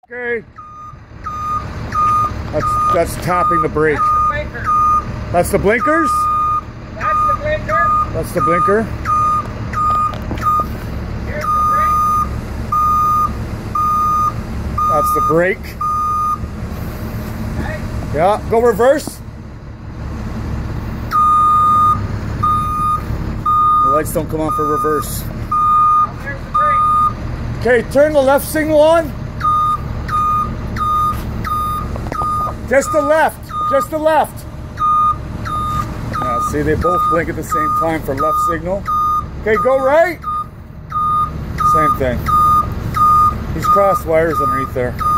Okay. That's tapping the brake. That's the blinkers. That's the blinker. That's the blinker. Here's the brake. That's the brake. Okay. Yeah, go reverse. The lights don't come on for reverse. Now there's the brake. Okay, turn the left signal on. Just the left. Just the left. Now, see, they both blink at the same time for left signal. Okay, go right. Same thing. These cross wires underneath there.